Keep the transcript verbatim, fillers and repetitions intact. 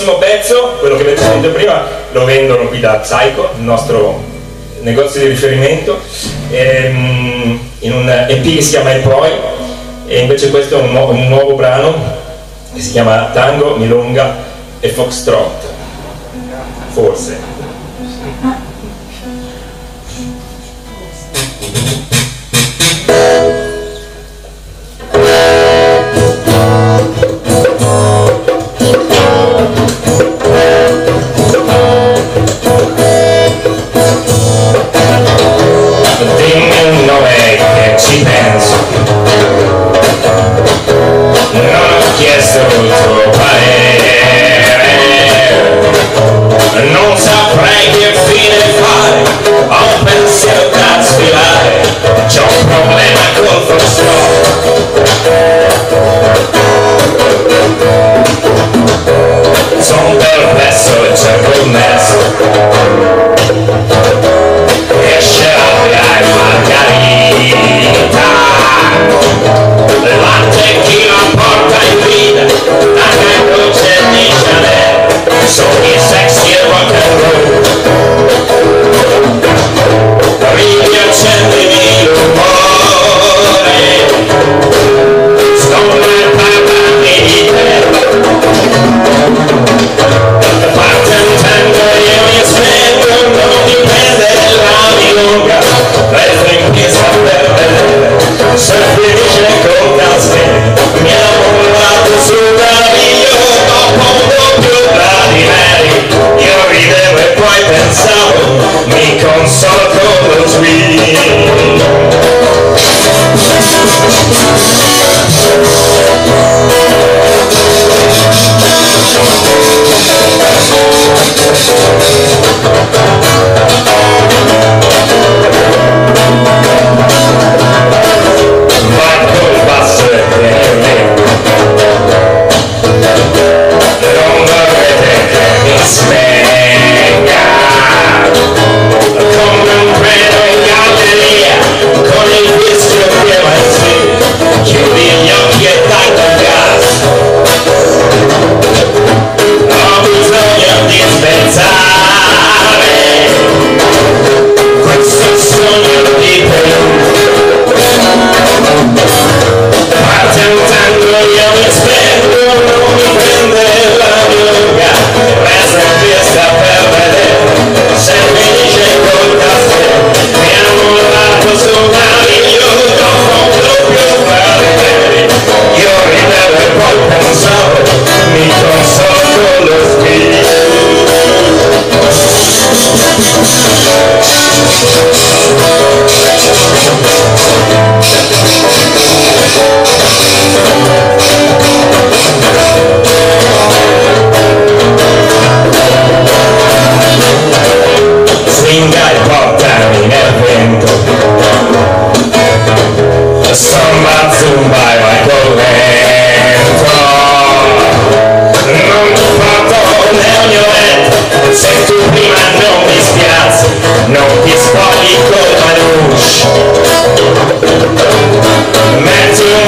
Il pezzo, quello che avete sentito prima, lo vendono qui da Psycho, il nostro negozio di riferimento, ehm, in un E P che si chiama E Poi, e invece questo è un, nu un nuovo brano che si chiama Tango, Milonga e Foxtrot, forse. Ci penso, non ho chiesto il tuo parere, non saprei che fine fare, ho un pensiero da sfilare, c'ho un problema col Foxtrot. Son perplesso e cerco il nesso, e sceglierai margarita, la tequila porta in vita, anche luce di Chanel, sogni sexy e rock and roll, riaccendimi l'umore, sto nel parlare di te, parte un tango io mi spengo, non dipende la milonga, resto in pista per vedere se finisce con casche, mi ha mollato sul naviglio dopo un doppio tradimeri, io ridevo e poi pensavo, mi consolo con lo swing. Non ti spogli col manouche, metti un